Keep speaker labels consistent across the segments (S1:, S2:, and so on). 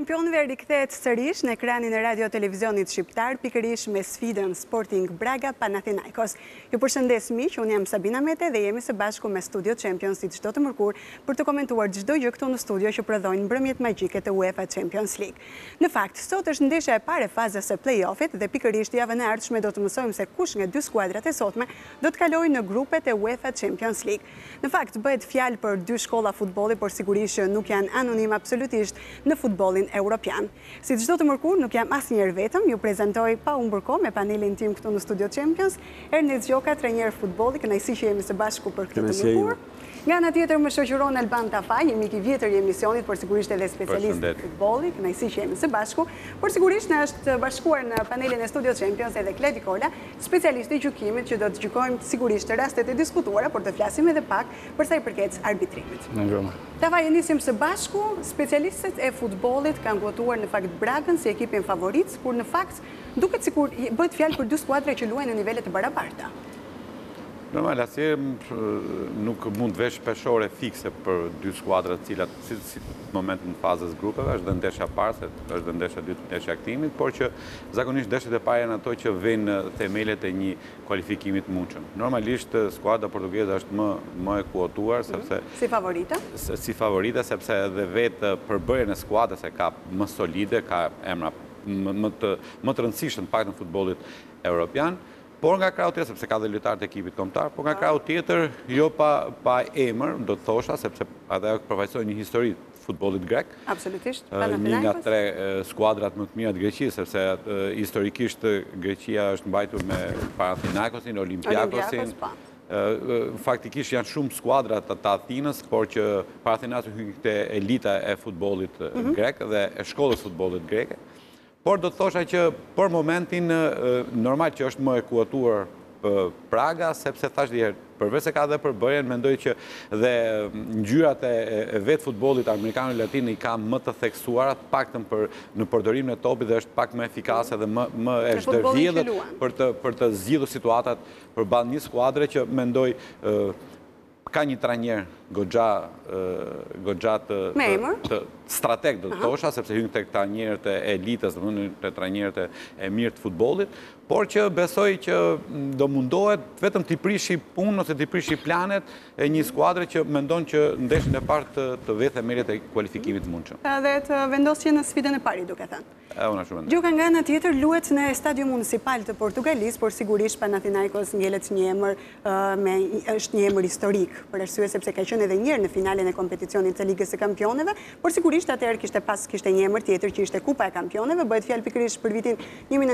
S1: Kampionëve rikthehet sërish në ekranin e radio-televizionit shqiptar, pikërisht me sfidën Sporting Braga Panathinaikos. Ju përshëndes miq, unë jam Sabina Mete dhe jemi së bashku me Studio Champions si çdo të mërkurë për të komentuar çdo gjë këtu në studio që prodhojnë mbrëmjet magjike të UEFA Champions League. Në fakt, sot është ndeshja e parë e fazës së play-offit dhe pikërisht javën e ardhshme do të mësojmë se kush nga dy skuadrat e sotme do të kalojë në grupet e UEFA Champions League. Në fakt, bëhet fjalë për dy shkolla futbolli, por sigurisht që nuk janë anonim absolutisht në futbollin Europian. Si çdo të mërkurë, nuk jam asnjëherë vetëm, ju prezantoj pa humbur kohë me panelin tim këtu në Studio Champions, Ernest Gjoka, trajner futbolli, kënaqësi që jemi së bashku për këtë të mërkurë. Nga ana tjetër më shoqëron Alban Tafaj, jemi i vjetër i emisionit, por sigurisht edhe specialist i futbollit, kënaqësi që jemi së bashku, por sigurisht na është bashkuar në panelin e Studio Champions edhe Kledi Kola, specialisti i gjykimit që do të gjykojmë sigurisht rastet e diskutuara, por të flasim edhe pak për sa i përket arbitrimit. Tafaj, nisim së bashku, specialistët e futbollit kanë votuar në fakt Bragën si ekipin favorit, kur në fakt duket sikur bëhet fjalë për dy skuadra që luajnë në nivele të barabarta.
S2: Normal, asnjë nuk mund vesh shpeshore fikse për dy skuadrat të cilat si momentin në fazës grupeve, është dhe ndeshja parë, se është dhe ndeshja dytë, ndeshja kthimit, por që zakonisht ndeshjet e para janë ato që vënë themelet e një kualifikimi të mundshëm. Normalisht skuadra portugeze është më e kuotuar sepse
S1: si favorita?
S2: Si favorita sepse edhe vetë përbërjen e skuadrës e ka më solide, ka emra më të rëndësishëm pak në futbollit europian. Por nga krau tjetër, sepse ka dhe lojtarë të ekipit kombëtar, por nga krau tjetër, jo pa emër, do të thosha, sepse ajo përfaqësoi një histori futbollit grek.
S1: Absolutisht.
S2: Një nga tre skuadrat më të mira të Greqisë, sepse historikisht Greqia është mbajtur me Panathinaikosin, Olympiakosin. Faktikisht janë shumë skuadrat të Athinës, por që Panathinaikos hyn te elita e futbollit grek dhe e shkollës futbollit greke. Por do të thosha që për momentin normal që është më e kuotuar Praga, sepse thash dherë, përveç se ka dhe përbërjen, mendoj që dhe ngjyrat e vetë futbollit amerikan e latin i ka më të theksuara, paktën në përdorimin e topit dhe është pak më efikase dhe më e zhdërvjedhur për të zgjidhur situatat përballë një skuadre që mendoj ka një trajner goxha të strateg do të thosha, sepse hyn tek trajnerët e elitës, domethënë te trajnerët e mirë të futbollit, por që besoj që do mundohet vetëm t'i prishi punën ose t'i prishi planet e një skuadre që mendon që ndeshjen e parë të vë themelet e kualifikimit të mundshëm.
S1: Dhe të vendosje në sfidën e parë, duke thënë.
S2: Unë ashtu mendoj.
S1: Gjoka, nga ana tjetër luhet në Stadium Municipal të Portugalisë, por sigurisht Panathinaikos ngjelet një emër është një emër historik, për arsye sepse ka qenë edhe një herë në finalen e kompeticionit të Ligës së Kampionëve, por sigurisht atëherë kishte një emër tjetër që ishte Kupa e Kampionëve, bëhet fjalë pikërisht për vitin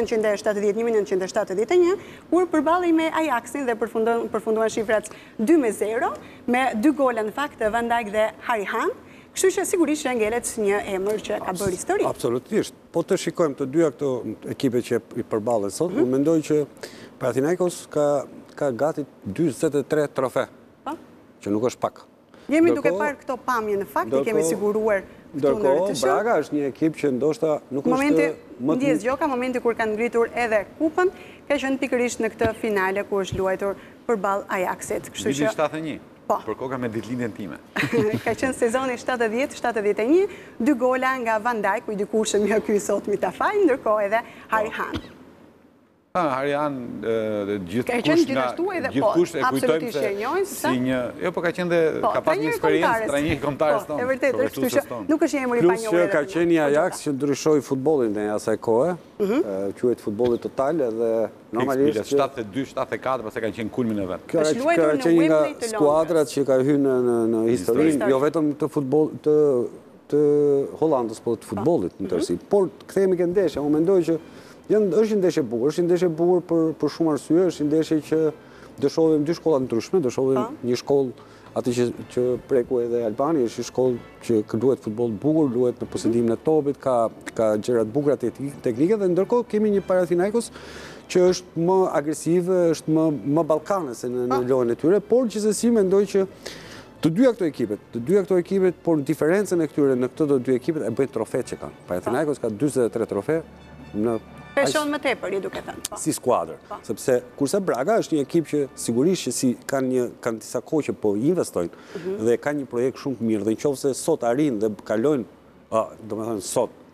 S1: 1970-1971, kur përballej me Ajaxin dhe përfunduan shifrat 2-0 me 2 gola në fakt të Van Dijk dhe Harry Hahn. Kështu që sigurisht që ngelet një emër që ka bërë histori.
S3: Absolutisht. Po të shikojmë të dyja këto ekipe që i përballen sot, unë mendoj që Panathinaikos ka gati 43 trofe, që nuk është pak.
S1: Jemi duke parë këto pamje në fakt, i kemi siguruar këtu në
S3: Ndërkohë, Braga është një ekip që ndoshta nuk është
S1: Ndjes Gjoka, momenti kur kanë ngritur edhe kupën, ka qenë pikërisht në këtë finale ku është luajtur përballë Ajaxit.
S2: Kështu që 71. Për koka me ditëlindjen time.
S1: Ka qenë sezoni 70-71, 2 gola nga Van Dijk, ku i dikurshëm jo ky sot mi Tafaj, ndërkohë edhe Harry Hahn.
S2: Harry Hahn
S1: gjithkusht e
S2: kujtojmë si një... Jo, po ka qenë dhe ka pas një eksperiencë trajner kombëtar tonë.
S1: E vërtetë, kështu që nuk është një emër i panjohur.
S3: Plus që ka qenë një Ajax që ndryshoi futbollin në asaj kohe, quhet futbolli total dhe normalisht
S2: 72-74 pasi kanë qenë kulmin e vet.
S3: Ka qenë nga skuadrat që ka hyrë në historinë, jo vetëm të futboll të Hollandës, por të futbollit në tërësi. Por kthehemi ke ndeshja, unë mendoj që është një ndeshje bukur, është një ndeshje bukur për shumë arsye, është një ndeshje që do shohim dy shkolla ndryshme, do shohim një shkollë aty që preku edhe Albani, është një shkollë që luhet futboll bukur, luhet në posedimin e topit, ka gjëra të bukura teknike dhe ndërkohë kemi një Panathinaikos që është më agresive, është më ballkanese në lojën e tyre, por gjithsesi mendoj që të dyja këto ekipet, por diferencën e këtyre në këto dy ekipet e bëjnë trofet që kanë. Panathinaikos ka 43 trofe në
S1: Peshon më tepër, i duke thënë.
S3: Si skuadër, sepse kurse Braga është një ekip që sigurisht që kanë disa kohë që po investojnë dhe ka një projekt shumë të mirë dhe nëse sot arrin dhe kalojnë, domethënë sot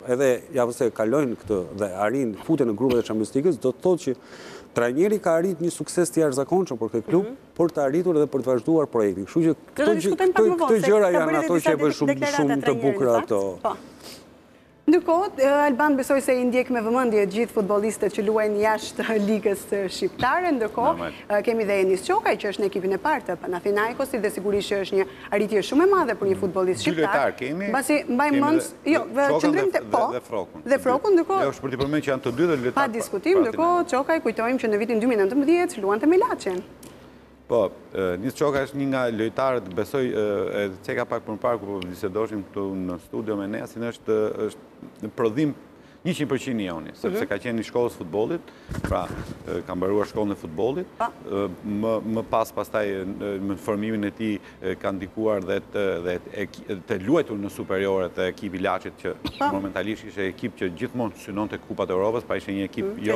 S3: edhe javës e kalojnë këtë dhe arrin futen në grupet e Champions League-s, do të thotë që trajneri ka arrit një sukses të jashtëzakonshëm për këtë klub, për të arritur dhe për të vazhduar projektin. Kështu që këto gjëra janë ato që e bën shumë të bukura ato.
S1: Ndërkohë, Alban besoj se i ndjek me vëmendje gjithë futbollistët që luajnë jashtë ligës shqiptare, ndërkohë kemi dhe Enis Çokaj që është në ekipin e parë të Panathinaikosit dhe sigurisht që është një arritje shumë e madhe për një futbollist shqiptar.
S2: Dy lojtar kemi.
S1: Mbasi mbaj mend, jo, qëndrim te
S2: dhe Frokun.
S1: Dhe Frokun, ndërkohë.
S2: Jo, është për të përmendur që janë të dy dhe lojtar.
S1: Pa diskutim, ndërkohë Çokaj kujtojmë që në vitin 2019 luante me Laçin.
S2: Po, Nis Çoka është një nga lojtarët, besoj, e ceka pak për parë, ku bisedoshim këtu në studio me Nesin, është në prodhim 100% i joni, sepse ka qenë një shkollës futbollit, pra ka mbaruar shkollën e futbollit, më pastaj në formimin e tij ka ndikuar dhe të luajtur në superiore të ekipi Laçit, që momentalisht ishte ekip që gjithmonë synonte Kupat e Europës, pa ishte një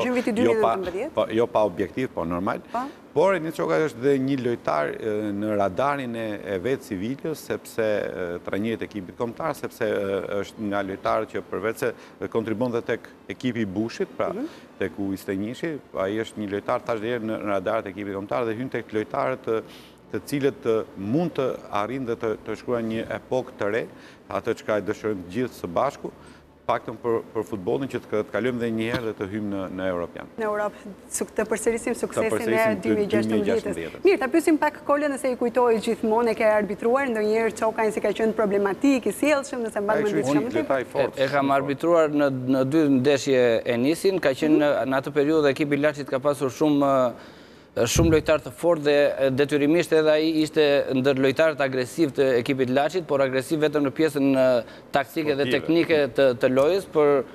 S2: ekip jo pa objektiv, po normal. Por Enis Çoka është dhe një lojtar në radarin e vetë Siviljës, sepse trajneri i ekipit kombëtar, sepse është nga lojtarët që përveç se kontribon dhe tek ekipi i Bushit, pra tek u Istenishi, ai është një lojtar tash deri në radaret e ekipit kombëtar dhe hyn tek lojtarët të cilët mund të arrijnë dhe të shkruajnë një epokë të re, atë çka dëshirojmë gjithë së bashku, paktën për futbollin që të kalojmë dhe një herë dhe të hymë në Europian.
S1: Në Europë, të përsërisim suksesin e 2016. Mirë, ta pyesim pak Kolën nëse i kujtoi gjithmonë, e ka arbitruar ndonjëherë Çokajn si ka qenë problematik, i sjellshëm, nëse mban mend shumë.
S4: E kam arbitruar në 2 ndeshje Enisin, ka qenë në atë periudhë ekipi Laçit ka pasur shumë lojtarë të fortë dhe detyrimisht edhe ai ishte ndër lojtarët agresiv të ekipit Laçit, por agresiv vetëm në pjesën taktike dhe teknike të lojës,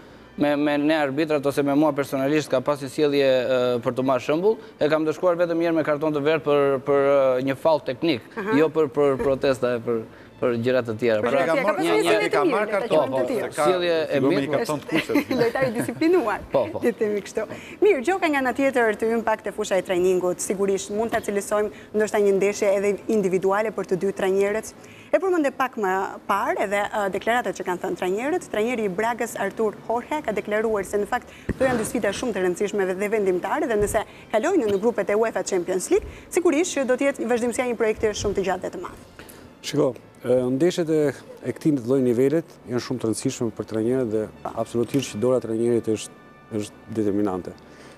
S4: me ne arbitrat ose me mua personalisht ka pas një sjellje për të marrë shembull, e kam dëshkuar vetëm një herë me karton të verdh për një faull teknik, jo për protesta e për gjëra të tjera.
S2: Ka marrë karton të tjera.
S4: Sjellje e mirë.
S1: Lojtar i disiplinuar. Le të themi kështu. Mirë, Gjoka nga ana tjetër të hym pak te fusha e trajningut, sigurisht mund ta cilësojmë ndoshta një ndeshje edhe individuale për të dy trajnerët. E përmendë pak më parë edhe deklaratat që kanë thënë trajnerët. Trajneri i Bragës Artur Jorge ka deklaruar se në fakt këto janë dy sfida shumë të rëndësishme dhe vendimtare dhe nëse kalojnë në grupet e UEFA Champions League, sigurisht që do të jetë vazhdimësia një projekti shumë të gjatë dhe të madh.
S3: Shiko, ndeshjet e këtij lloji nivelet janë shumë të rëndësishme për trajnerët dhe absolutisht që dora e trajnerit është determinante.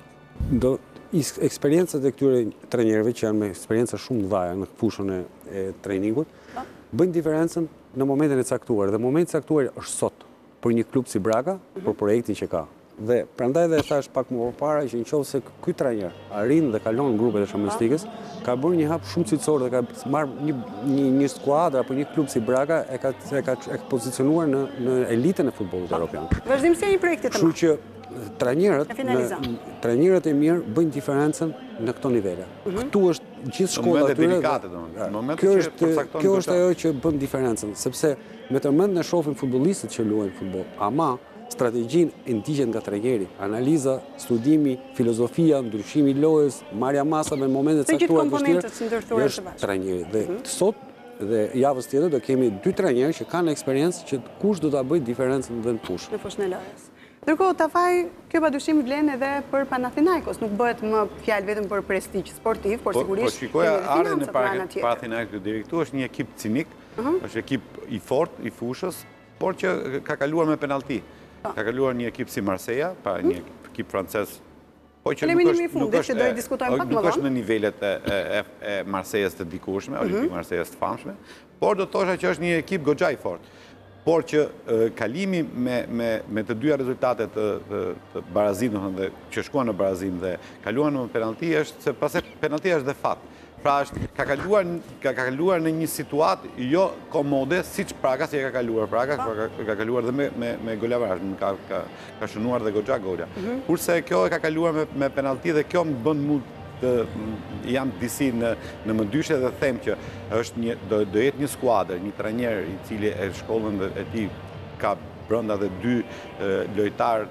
S3: Eksperiencat e këtyre trajnerëve që janë me eksperjenca shumë të mëdha në fushën e trajningut bëjnë diferencën në momentin e caktuar dhe momenti i caktuar është sot për një klub si Braga, për projektin që ka. Dhe prandaj dhe thash pak më përpara që nëse ky trajner arrin dhe kalon në grupet e Champions League-s, ka bërë një hap shumë cilësor dhe ka marrë një skuadër apo një klub si Braga e ka pozicionuar në elitën e futbollit evropian.
S1: Vazhdimësia e një projekti të madh.
S3: Kështu që trajnerët e mirë bëjnë diferencën në këto nivele. Këtu është gjithë shkolla e tyre. Kjo është ajo që bën diferencën, sepse me tërmend ne shohim futbollistët që luajnë futboll, ama strategjinë e ndiqet nga trajneri, analiza, studimi, filozofia, ndryshimi i lojës, marrja masave në momente të caktuara të vështira, është trajneri. Dhe sot dhe javës tjetër do kemi dy trajnerë që kanë eksperiencë që kush do ta bëjë diferencën në fushë.
S1: Në fushën e lojës. Ndërkohë, Tafaj, kjo padyshim vlen edhe për Panathinaikos, nuk bëhet më fjalë vetëm për prestigj sportiv, por sigurisht.
S2: Po shikoja ardhen e Panathinaikos deri këtu, është një ekip cinik, është ekip i fortë, i fushës, por që ka kaluar me penallti. Ka kaluar një ekip si Marseilla, pa një ekip francez. Po që nuk është në nivelet e Marseilles të dikurshme, Olimpik Marseilles të famshme, por do të thosha që është një ekip goxha i fortë. Por që kalimi me të dyja rezultatet të barazimit dhe që shkuan në barazim dhe kaluan në penallti është se pasi penalltia është dhe fat. Pra ka kaluar në një situatë jo komode siç Praga si e ka kaluar. Praga ka kaluar dhe me golavarë, ka shënuar dhe goxha gola. Kurse kjo e ka kaluar me penallti dhe kjo më bën mu jam disi në mëndyshe dhe them që do jetë një skuadër, një trajner i cili e shkollën e tij ka brenda dhe dy lojtarë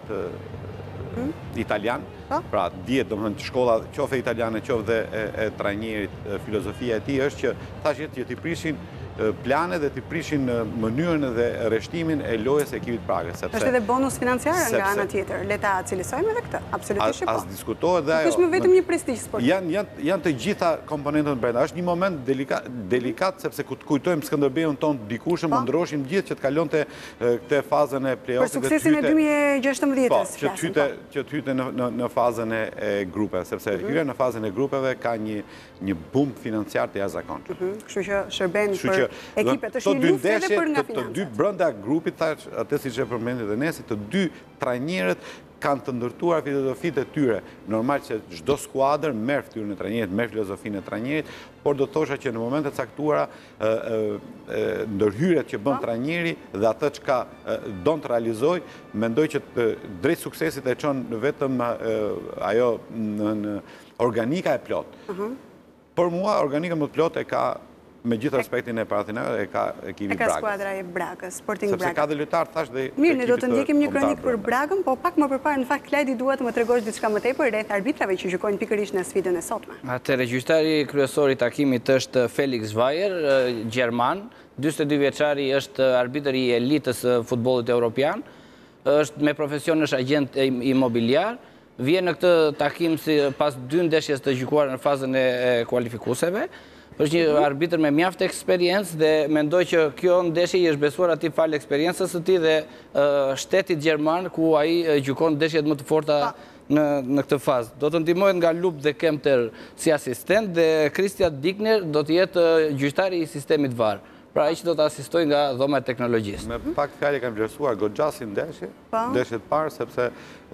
S2: italian, pra dihet domethënë shkolla qoftë italiane, qoftë dhe e trajnerit, filozofia e tij është që tash që t'i prishin plane dhe t'i prishin mënyrën dhe rreshtimin e lojës e ekipit Pragës.
S1: Është edhe bonus financiar nga ana tjetër. Le ta cilësojmë edhe këtë. Absolutisht po.
S2: As diskutohet dhe ajo.
S1: Është më vetëm një prestigj sportiv.
S2: Janë të gjitha komponentët brenda. Është një moment delikat sepse kujtojmë Skënderbeun ton dikushëm, më ndroshim gjithë që të kalonte këtë fazën e play-offit.
S1: Për suksesin e 2016-s.
S2: Që të hyte në fazën e grupeve, sepse hyrja në fazën e grupeve ka një bum financiar të jashtëzakonshëm.
S1: Kështu që shërben për ekipet, është një luftë edhe për nga financat.
S2: Të dy brenda grupit, atë siç e përmendit dhe Nesi, të dy trajnerët kanë të ndërtuar filozofitë e tyre. Normal që çdo skuadër merr fytyrën e trajnerit, merr filozofinë e trajnerit, por do të thosha që në momente të caktuara ndërhyrjet që bën trajneri dhe atë çka don të realizoj, mendoj që drejt suksesit e çon vetëm ajo në organika e plot. Për mua organika më të plot e ka, me gjithë respektin e Panathinaikos, e ka ekipi Bragës.
S1: E ka skuadra e Bragës, Sporting Braga.
S2: Sepse ka dhe lojtar, thash dhe...
S1: Mirë, ne do të ndjekim një kronik për Bragën, po pak më përpara, në fakt, Klajdi duhet të më tregosh diçka më tepër rreth arbitrave që gjykojnë pikërisht në sfidën e sotme.
S4: Atëherë, gjyqtari kryesor i takimit është Felix Zvajer, gjerman, 42 vjeçari, është arbitër i elitës futbollit evropian, është me profesion është agent imobiliar, vjen në këtë takim si pas 2 ndeshjes të gjykuar në fazën e kualifikuesve. Është një arbitër me mjaft eksperiencë dhe mendoj që kjo ndeshje i është besuar atij fal eksperiencës së tij dhe shtetit gjerman ku ai gjykon ndeshjet më të forta në këtë fazë. Do të ndihmohet nga Lup dhe Kempter si asistent dhe Christian Digner do të jetë gjyqtari i sistemit VAR. Pra ai që do të asistoj nga dhoma e teknologjisë.
S2: Me pak fjalë kam vlerësuar goxhasin ndeshjet parë sepse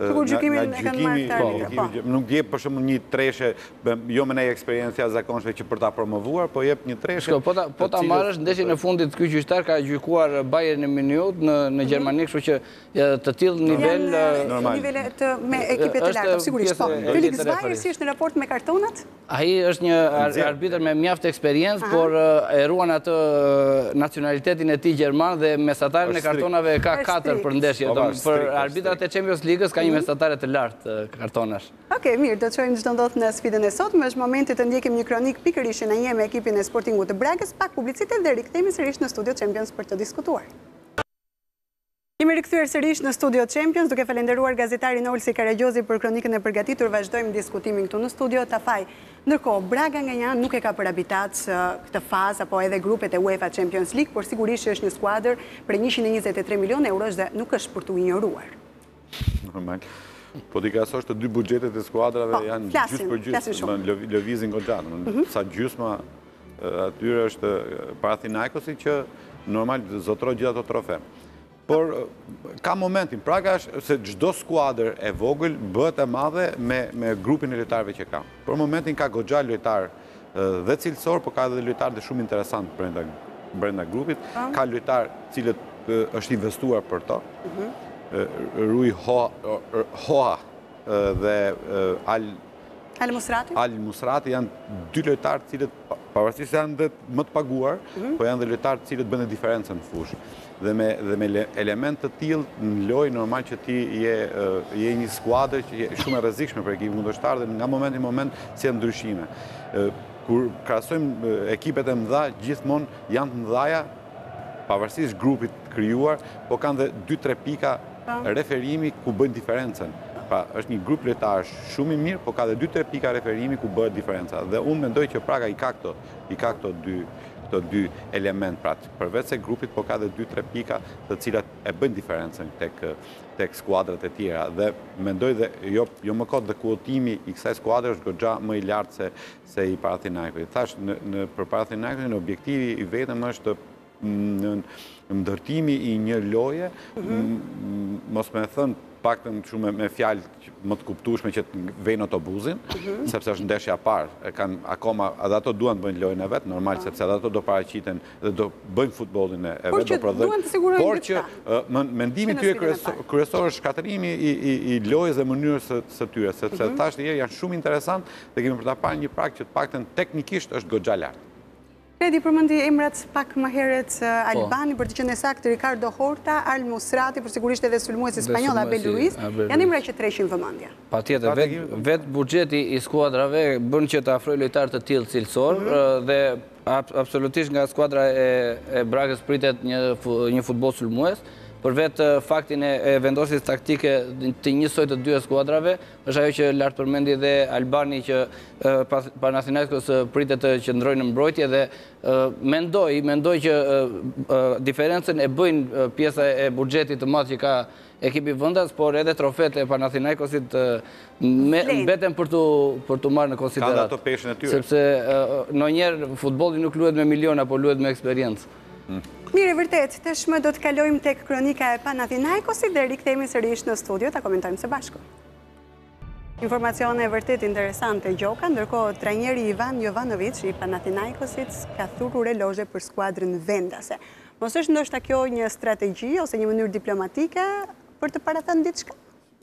S2: nuk jep për shembull një treshe jo me një eksperiencë jashtëzakonshme që për ta promovuar, po jep një treshe.
S4: Po ta marrësh ndeshjen e fundit, ky gjyqtar ka gjykuar Bayern Munich në Gjermani, kështu që të tillë nivel
S1: nivelet me ekipe të larta, sigurisht po. Felix Zvajer si është në raport me kartonat?
S4: Ai është një arbitër me mjaft eksperiencë, por e ruan atë nacionalitetin e tij gjerman dhe mesatarin e kartonave ka 4 për ndeshje. Për arbitrat e Champions League-s ka një mesatare të lartë kartonash.
S1: Okej, mirë, do të shohim ç'do ndodh në sfidën e sotme. Është momenti të ndjekim një kronik pikërisht në një me ekipin e Sportingut të Bragës, pak publicitet dhe rikthehemi sërish në Studio Champions për të diskutuar. Jemi rikthyer sërish në Studio Champions, duke falenderuar gazetarin Olsi Karagjozi për kronikën e përgatitur. Vazhdojmë diskutimin këtu në studio. Tafaj, ndërkohë, Braga nga një anë nuk e ka për habitat këtë fazë apo edhe grupet e UEFA Champions League, por sigurisht është një skuadër për 123 milion eurosh dhe nuk është për të injoruar.
S2: Normal. Po t'i krahasosh të dy buxhetet e skuadrave janë gjysmë për gjysmë, lëvizin goxhan. Sa gjysma atyre është Panathinaikosi që normal zotroj gjithë ato trofe. Por ka momentin, Praga është se çdo skuadër e vogël bëhet e madhe me grupin e lojtarëve që ka. Por momentin ka goxha lojtar dhe cilësor, por ka edhe lojtar dhe shumë interesant brenda grupit. Ka lojtar cilët është investuar për to. Rui Hoa dhe Al Musrati janë dy lojtarë cilët pavarësisht janë dhe më të paguar, po janë dhe lojtarë cilët bënë diferencën në fushë. Dhe me element të tillë në lojë normal që ti je një skuadër që je shumë e rrezikshme për ekipin kundërshtar dhe nga momenti në moment si e ndryshime. Kur krahasojmë ekipet e mëdha, gjithmonë janë të mëdhaja pavarësisht grupit krijuar, po kanë dhe 2-3 pika referimi ku bëjnë diferencën. Pra, është një grup lojtar shumë i mirë, po ka dhe 2-3 pika referimi ku bëhet diferenca. Dhe unë mendoj që Praga i ka këto dy element, pra, përveç se grupit, po ka dhe 2-3 pika të cilat e bëjnë diferencën tek skuadrat e tjera. Dhe mendoj dhe jo më kot dhe kuotimi i kësaj skuadre është goxha më i lartë se i Panathinaikos. Thash, për Panathinaikos në objektivi i vetëm është në ndërtimi i një loje, mos me thënë paktën shumë me fjalë më të kuptueshme që të vejnë autobusin, sepse është ndeshja parë. Akoma edhe ato duan të bëjnë lojën e vet, normal, sepse edhe ato do paraqiten dhe do bëjnë futbollin e vet, do prodhojnë. Por që mendimi tyre kryesor është shkatërimi i lojës dhe mënyrës së tyre, sepse tash janë shumë interesant dhe kemi për ta parë një Prag që të paktën teknikisht është goxha lart.
S1: Redi përmendi emrat pak më herët Albani, për të qenë saktë Ricardo Horta, Al Musrati, për sigurisht edhe sulmuesi spanjoll Abel Ruiz, janë emra që treshin vëmendje.
S4: Patjetër, vetë buxheti i skuadrave bën që të afrojë lojtarë të tillë cilësor dhe absolutisht nga skuadra e Bragës pritet një futboll sulmues. Për vetë faktin e vendosjes taktike të njësoj të dy skuadrave, është ajo që lartë përmendi dhe Albani që Panathinaikos pritet të qëndrojnë në mbrojtje dhe mendoj që diferencën e bëjnë pjesa e buxhetit të madh që ka ekipi vendas, por edhe trofet e Panathinaikosit mbeten për të marrë në konsiderat.
S2: Kanë ato peshën e tyre.
S4: Sepse ndonjëherë futbolli nuk luhet me miliona, por luhet me eksperiencë.
S1: Mirë, vërtet, tashmë do të kalojmë tek kronika e Panathinaikosit dhe rikthehemi sërish në studio ta komentojmë së bashku. Informacione vërtet interesante Gjoka, ndërkohë trajneri Ivan Jovanovic i Panathinaikosit ka thurur elozhe për skuadrën vendase. Mos është ndoshta kjo një strategji ose një mënyrë diplomatike për të parathënë diçka?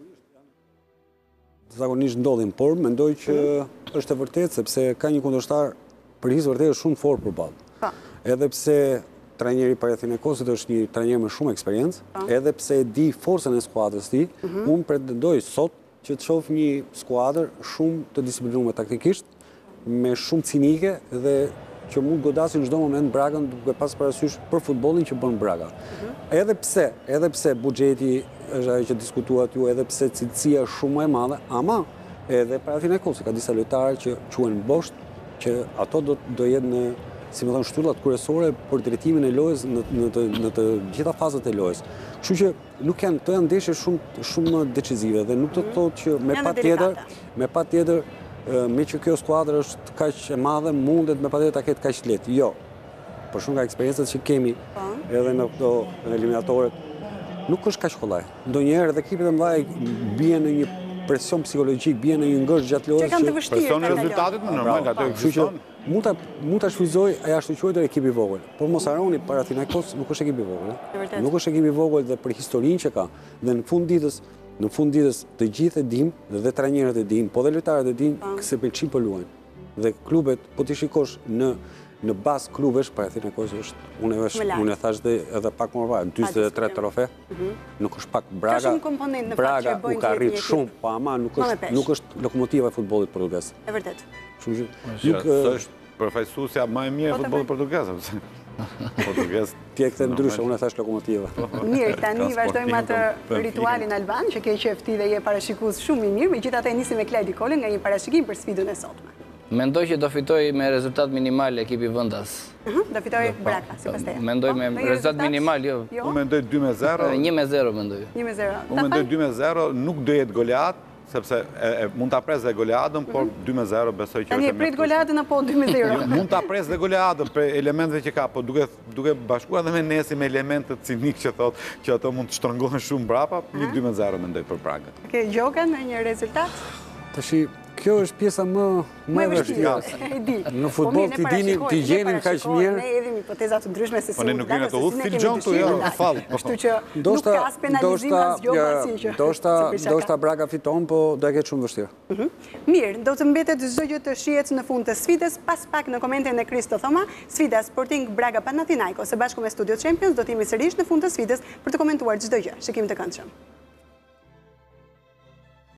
S3: Zakonisht ndodhin, por mendoj që është e vërtetë sepse ka një kundërshtar për his vërtet shumë fort përballë. Edhe pse trajneri i Panathinaikosit është një trajner me shumë eksperiencë, edhe pse e di forcën e skuadrës tij, unë pretendoj sot që të shoh një skuadër shumë të disiplinuar taktikisht, me shumë cinike dhe që mund godasin çdo moment Bragën duke pas parasysh për futbollin që bën Braga. Edhe pse buxheti është ajo që diskutuat ju, edhe pse cilësia është shumë e madhe, ama edhe Panathinaikosi ka disa lojtarë që quhen bosht, që ato do jetë në shtyllat kryesore për drejtimin e lojës në të gjitha fazat e lojës. Kështu që nuk janë, to janë ndeshje shumë decisive dhe nuk do të thotë që me patjetër me që kjo skuadër është kaq e madhe mundet me patjetër ta ketë kaq lehtë. Jo. Por shumë nga eksperjencat që kemi edhe në këto eliminatoret nuk është kaq kollaj. Ndonjëherë edhe ekipet e mëdha bien në një presion psikologjik, bien në një ngërsh gjatë lojës
S1: që
S2: presoni rezultatit më normal ato ekziston.
S3: Mund ta shfrytëzoj ai ashtu quajtur ekip i vogël. Por mos harroni Panathinaikos nuk është ekip i vogël. Nuk është ekip i vogël dhe për historinë që ka. Dhe në fund ditës të gjithë e dimë dhe trajnerët e dimë, po dhe lojtarët e dimë se për çim po luajnë. Dhe klubet, po ti shikosh në bazë klubesh, Panathinaikos është, unë e thash edhe pak më parë, 43 trofe, nuk është pak. Braga u ka rrit shumë, po ama nuk është lokomotiva e futbollit portugez.
S1: E vërtet.
S2: Është përfaqësuesja më e mirë e futbollit portugez. Portugez.
S3: Ti e kthe ndryshe, unë e thash lokomotiva.
S1: Mirë, tani vazhdojmë atë ritualin alban, që ke qefti dhe je parashikues shumë i mirë, megjithatë nisim me Klajdi Kolën nga një parashikim për sfidën e sotme.
S4: Mendoj që do fitoj me rezultat minimal ekipi vendas.
S1: Do fitoj Braga, sipas teje.
S4: Mendoj me rezultat minimal, jo.
S2: Unë mendoj 2-0.
S4: 1-0 mendoj.
S1: 1-0.
S2: Unë mendoj 2-0, nuk do jetë goleat, sepse mund ta pres dhe goleadën, por 2-0 besoj që
S1: tani e prit goleadën apo 2-0?
S2: Mund ta pres dhe goleadën për elementeve që ka, po duke bashkuar edhe me Nesi me elementet cinik që thotë që ato mund të shtrëngohen shumë brapa, një 2-0 mendoj për Bragën.
S1: Ke Gjoka në një rezultat?
S3: Tashi kjo është pjesa më e vështirë. Në futboll ti gjenin kaq mirë.
S1: Ne edhim hipoteza të ndryshme se si.
S2: Po ne nuk jemi ato udhëtil gjon këtu, jo, fal.
S1: Kështu që nuk ka as penalizim as gjë si që.
S3: Ndoshta Braga fiton, po do e ketë shumë vështirë.
S1: Mirë, do të mbetet çdo gjë të shihet në fund të sfidës, pas pak në komentin e Kristo Thoma, sfida Sporting Braga Panathinaikos së bashku me Studio Champions do të jemi sërish në fund të sfidës për të komentuar çdo gjë. Shikim të këndshëm.